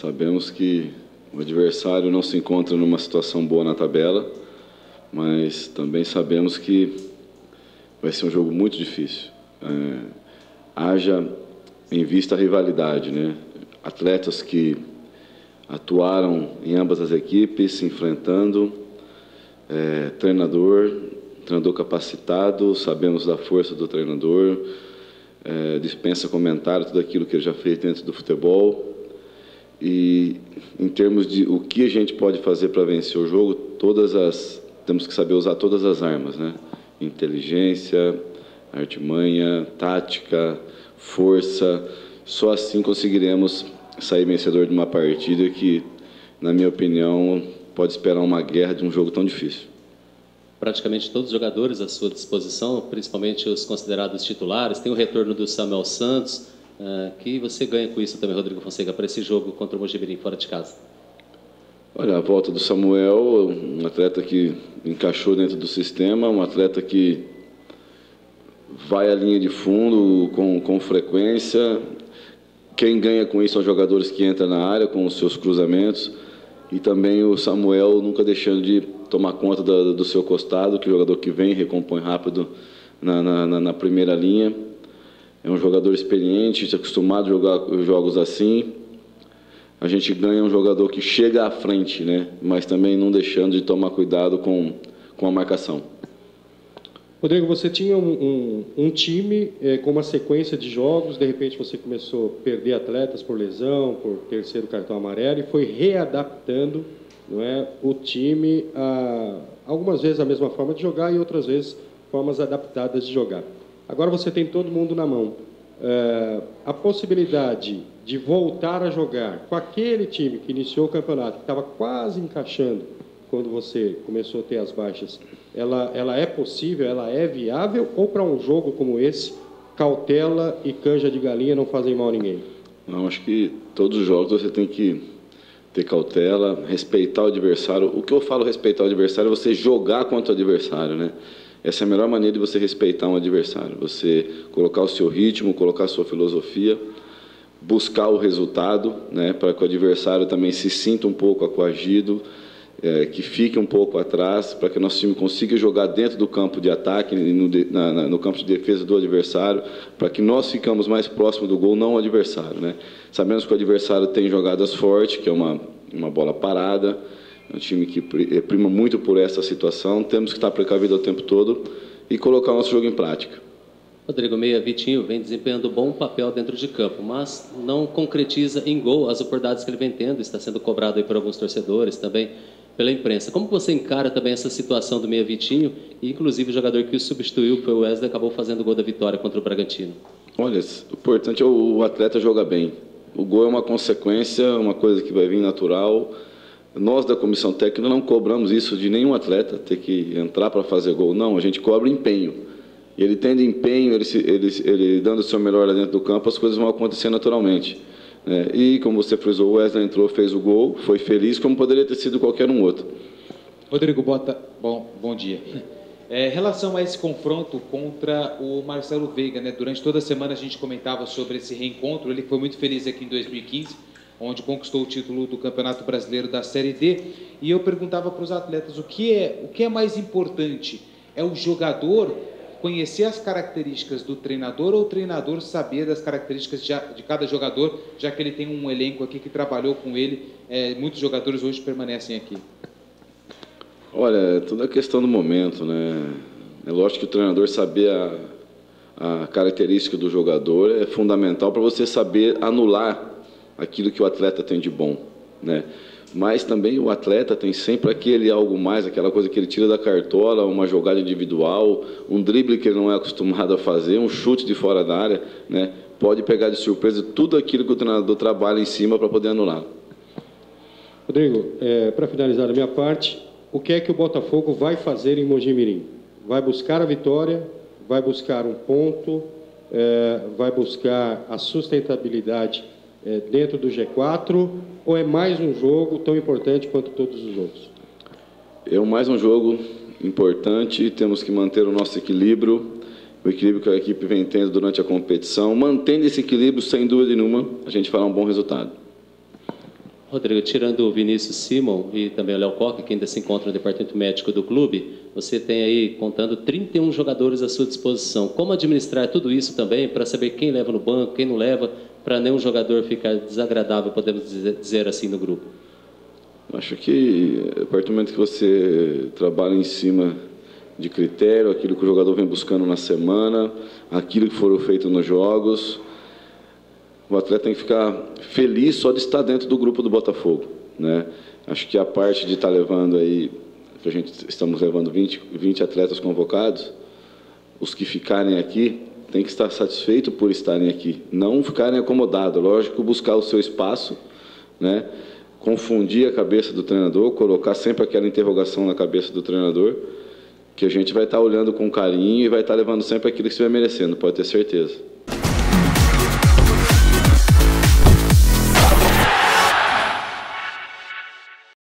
Sabemos que o adversário não se encontra numa situação boa na tabela, mas também sabemos que vai ser um jogo muito difícil. Haja em vista a rivalidade, né? Atletas que atuaram em ambas as equipes, se enfrentando, treinador capacitado, sabemos da força do treinador, dispensa comentário tudo aquilo que ele já fez dentro do futebol. E em termos de o que a gente pode fazer para vencer o jogo, temos que saber usar todas as armas, né? Inteligência, artimanha, tática, força. Só assim conseguiremos sair vencedor de uma partida que, na minha opinião, pode esperar uma guerra de um jogo tão difícil. Praticamente todos os jogadores à sua disposição, principalmente os considerados titulares. Tem o retorno do Samuel Santos. Que você ganha com isso também, Rodrigo Fonseca, para esse jogo contra o Mojimirim fora de casa? Olha, a volta do Samuel, um atleta que encaixou dentro do sistema, um atleta que vai à linha de fundo com frequência. Quem ganha com isso são os jogadores que entram na área com os seus cruzamentos, e também o Samuel nunca deixando de tomar conta do seu costado, que é o jogador que vem, recompõe rápido na primeira linha. É um jogador experiente, acostumado a jogar jogos assim. A gente ganha um jogador que chega à frente, né? Mas também não deixando de tomar cuidado com a marcação. Rodrigo, você tinha um time com uma sequência de jogos, de repente você começou a perder atletas por lesão, por terceiro cartão amarelo, e foi readaptando, não é, o time algumas vezes a mesma forma de jogar e outras vezes formas adaptadas de jogar. Agora você tem todo mundo na mão. A possibilidade de voltar a jogar com aquele time que iniciou o campeonato, que estava quase encaixando quando você começou a ter as baixas, ela é possível, ela é viável, ou para um jogo como esse, cautela e canja de galinha não fazem mal a ninguém? Não, acho que todos os jogos você tem que ter cautela, respeitar o adversário. O que eu falo respeitar o adversário é você jogar contra o adversário, né? Essa é a melhor maneira de você respeitar um adversário. Você colocar o seu ritmo, colocar a sua filosofia, buscar o resultado, né, para que o adversário também se sinta um pouco coagido, que fique um pouco atrás, para que o nosso time consiga jogar dentro do campo de ataque, no campo de defesa do adversário, para que nós ficamos mais próximos do gol, não o adversário, né? Sabemos que o adversário tem jogadas fortes, que é uma bola parada, é um time que prima muito por essa situação. Temos que estar precavido o tempo todo e colocar o nosso jogo em prática. Rodrigo Meia, Vitinho vem desempenhando bom papel dentro de campo, mas não concretiza em gol as oportunidades que ele vem tendo. Está sendo cobrado aí por alguns torcedores, também pela imprensa. Como você encara também essa situação do Meia Vitinho, e inclusive o jogador que o substituiu, que foi o Wesley, acabou fazendo o gol da vitória contra o Bragantino? Olha, o importante é o atleta jogar bem. O gol é uma consequência, uma coisa que vai vir natural. Nós, da comissão técnica, não cobramos isso de nenhum atleta, ter que entrar para fazer gol. Não, a gente cobra empenho. E ele tendo empenho, ele dando o seu melhor lá dentro do campo, as coisas vão acontecer naturalmente. E, como você frisou, o Wesley entrou, fez o gol, foi feliz, como poderia ter sido qualquer um outro. Rodrigo Bota, bom dia. Em relação a esse confronto contra o Marcelo Veiga, né? Durante toda a semana a gente comentava sobre esse reencontro. Ele foi muito feliz aqui em 2015, onde conquistou o título do Campeonato Brasileiro da Série D. E eu perguntava para os atletas o que é mais importante? É o jogador conhecer as características do treinador, ou o treinador saber das características de cada jogador, já que ele tem um elenco aqui que trabalhou com ele? Muitos jogadores hoje permanecem aqui. Olha, tudo é questão do momento, né? É lógico que o treinador saber a característica do jogador é fundamental para você saber anular aquilo que o atleta tem de bom, né? Mas também o atleta tem sempre aquele algo mais, aquela coisa que ele tira da cartola, uma jogada individual, um drible que ele não é acostumado a fazer, um chute de fora da área, né? Pode pegar de surpresa tudo aquilo que o treinador trabalha em cima para poder anular. Rodrigo, para finalizar a minha parte, o que é que o Botafogo vai fazer em Mojimirim? Vai buscar a vitória, vai buscar um ponto, vai buscar a sustentabilidade dentro do G4, ou é mais um jogo tão importante quanto todos os outros? É mais um jogo importante, temos que manter o nosso equilíbrio, o equilíbrio que a equipe vem tendo durante a competição. Mantendo esse equilíbrio, sem dúvida nenhuma, a gente fará um bom resultado. Rodrigo, tirando o Vinícius Simon e também o Léo Coca, que ainda se encontra no departamento médico do clube, você tem aí, contando, 31 jogadores à sua disposição. Como administrar tudo isso também para saber quem leva no banco, quem não leva, para nenhum jogador ficar desagradável, podemos dizer assim, no grupo? Acho que a partir do momento que você trabalha em cima de critério, aquilo que o jogador vem buscando na semana, aquilo que foram feito nos jogos, o atleta tem que ficar feliz só de estar dentro do grupo do Botafogo, né? Acho que a parte de estar levando aí, que a gente estamos levando 20 atletas convocados, os que ficarem aqui tem que estar satisfeito por estarem aqui, não ficarem acomodados, lógico, buscar o seu espaço, né? Confundir a cabeça do treinador, colocar sempre aquela interrogação na cabeça do treinador, que a gente vai estar olhando com carinho e vai estar levando sempre aquilo que você vai merecendo, pode ter certeza.